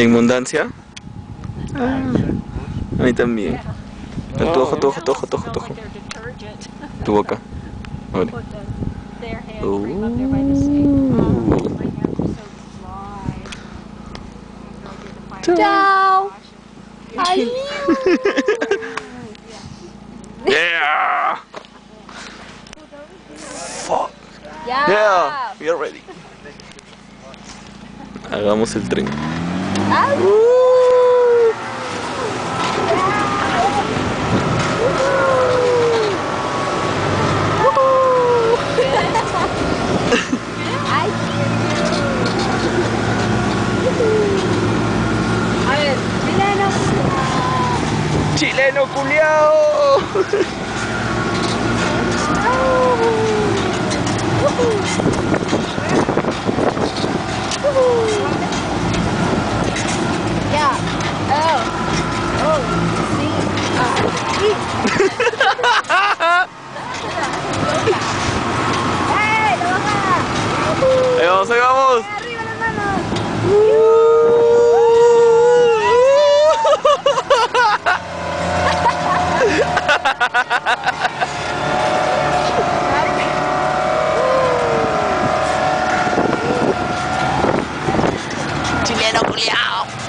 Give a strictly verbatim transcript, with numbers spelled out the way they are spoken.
¿Inmundancia? Ah, a mí también. Tu ojo, tu ojo, tu ojo, tu ojo, tu ojo. Tu boca. Abre. Chao. Ay. Yeah. Fuck. Ya. Yeah. We are ready. Hagamos el tren. Ay. Ay. A ver, chileno. Chileno culiao. Ya. Oh. Oh. Sí. Ah. Sí. ¡Eh! ¡Lo baja! Ahí vamos, ahí vamos. ¡Arriba las manos! Chileno culiao.